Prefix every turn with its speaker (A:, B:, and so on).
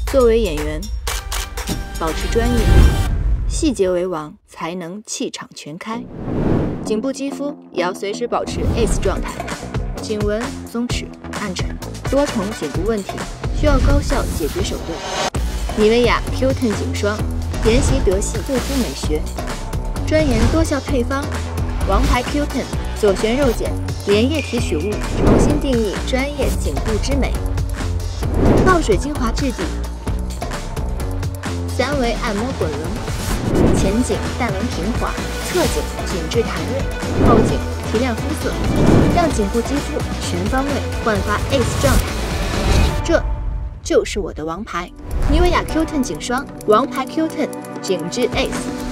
A: 作为演员，保持专业，细节为王，才能气场全开。颈部肌肤也要随时保持 ACE 状态，颈纹松弛、暗沉，多重颈部问题需要高效解决手段。妮维雅 Q10 颈霜，研习德系护肤美学，专研多效配方。王牌 Q10 左旋肉碱连液提取物，重新定义专业颈部之美。倒水精华质地，3维按摩滚轮，前颈淡纹平滑，侧颈紧致弹润，后颈提亮肤色，让颈部肌肤全方位焕发 ACE 状态。这就是我的王牌，妮维雅 Q10 颈霜，王牌 Q10 紧致 ACE。